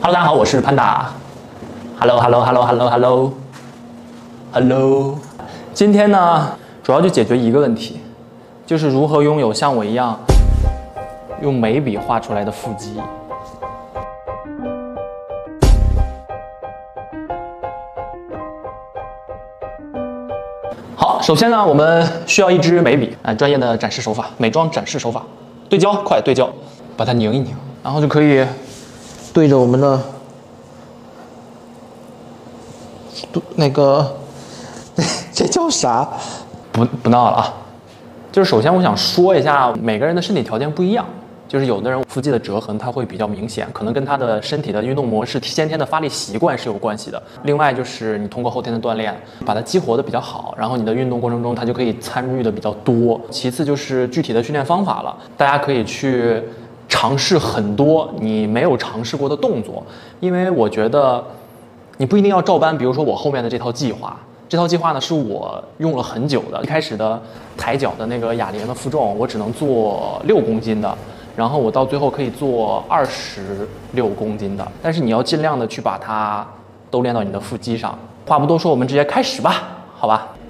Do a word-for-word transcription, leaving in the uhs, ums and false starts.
Hello， 大家好，我是潘达。Hello，Hello，Hello，Hello，Hello，Hello。今天呢，主要就解决一个问题，就是如何拥有像我一样用眉笔画出来的腹肌。好，首先呢，我们需要一支眉笔，啊，专业的展示手法，美妆展示手法，对焦，快对焦，把它拧一拧，然后就可以对着我们的那个，这叫啥？不不闹了啊！就是首先我想说一下，每个人的身体条件不一样。就是有的人腹肌的折痕它会比较明显，可能跟他的身体的运动模式、先天的发力习惯是有关系的。另外就是你通过后天的锻炼，把它激活的比较好，然后你的运动过程中它就可以参与的比较多。其次就是具体的训练方法了，大家可以去尝试很多你没有尝试过的动作，因为我觉得你不一定要照搬，比如说我后面的这套计划。这套计划呢是我用了很久的，一开始的抬脚的那个哑铃的负重，我只能做六公斤的。然后我到最后可以做二十六公斤的，但是你要尽量的去把它都练到你的腹肌上。话不多说，我们直接开始吧，好吧？